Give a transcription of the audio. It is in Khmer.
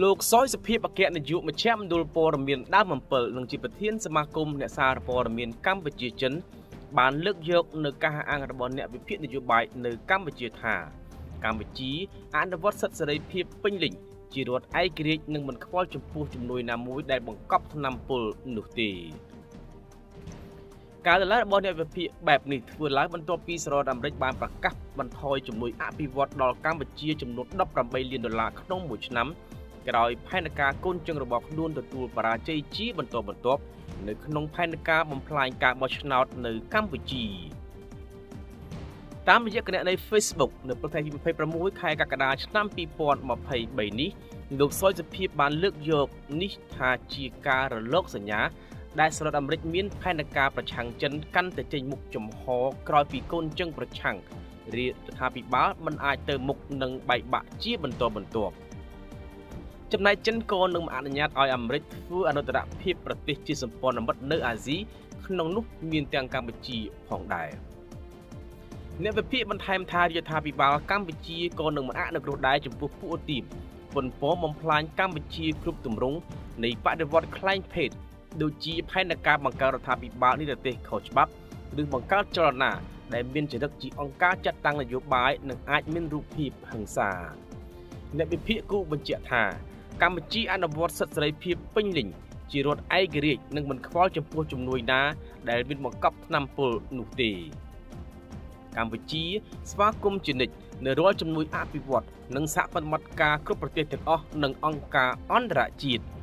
លោកសយសុភាពអគ្គនាយកមជ្ឈមណ្ឌលព័ត៌មានដើម7និងជាប្រធានសមាគមអ្នកសារព័ត៌មានកម្ពុជាចិនបានលើកយកនៅការអាងរបស់អ្នកវិភាគនយោបាយនៅកម្ពុជាថាកម្ពុជាអនុវត្តសិទ្ធិសេរីភាពពេញលេញជារដ្ឋឯករាជ្យនិងមិនខ្វល់ចំពោះជំនួយណាមួយដែលបង្កប់ថ្នាំពុលនោះទេការលើកឡើងរបស់អ្នកវិភាគបែបនេះធ្វើឡើងបន្ទាប់ពីសហរដ្ឋអាមេរិកបានប្រកាសបន្ថយជំនួយអភិវឌ្ឍដល់កម្ពុជាចំនួន$18លានក្នុងមួយឆ្នាំក្រោយផែនការកូនជើងរបស់ខ្លួនទទួលបរាជ័យជាបន្តបន្ទាប់នៅក្នុងផែនការបំផ្លាញការបោះឆ្នោតនៅកម្ពុជាតាមរយៈគណនី Facebook នៅព្រឹកថ្ងៃទី26ខែកក្កដាឆ្នាំ2023នេះលោកសយសុភាពបានលើកយកនេះថាជាការរលកសញ្ញាដែលសហរដ្ឋអាមេរិកមានផែនការប្រឆាំងចិនកាន់តែចេញមុខចំហក្រោយពីកូនជើងប្រឆាំងរដ្ឋាភិបាលមិនអាចទៅមុខនឹងបែកបាក់ជាបន្តបន្ទាប់ចំណែកចិនក៏នឹងអនុញ្ញាតឲ្យអាមេរិកធ្វើអនុត្តរភាពប្រទេសជាសម្ព័ន្ធមិត្តនៅអាស៊ីក្នុងនោះមានទាំងកម្ពុជាផងដែរអ្នកវិភាគបន្ថែមថារដ្ឋាភិបាលកម្ពុជាក៏នឹងមិនអនុគ្រោះដែរចំពោះពួកអូទីមប៉ុនប៉ងបំផ្លាញកម្ពុជាគ្រប់ទម្រង់នៃបដិវត្តន៍ក្លែងភេទដូចជាផែនការបង្កើតរដ្ឋាភិបាលនិរទេសខុសច្បាប់ឬបង្កើតចលនាដែលមានចរិតជាអង្គការចាត់តាំងនយោបាយនិងអាចមានរូបភាពហិង្សាអ្នកវិភាគគូបញ្ជាក់ថាកម្ពុជាអនុវត្តសិទ្ធិសេរីភាពពេញលេញជារដ្ឋឯករាជ្យនិងមិនខ្វល់ចំពោះជំនួយណាដែលមានបង្កប់ថ្នាំពុលនោះទេកម្ពុជាស្វាគមន៍ជានិច្ចនៅរាល់ជំនួយអភិវឌ្ឍន៍និងសហប្រតិបត្តិការគ្រប់ប្រទេសទាំងអស់និងអង្គការអន្តរជាតិ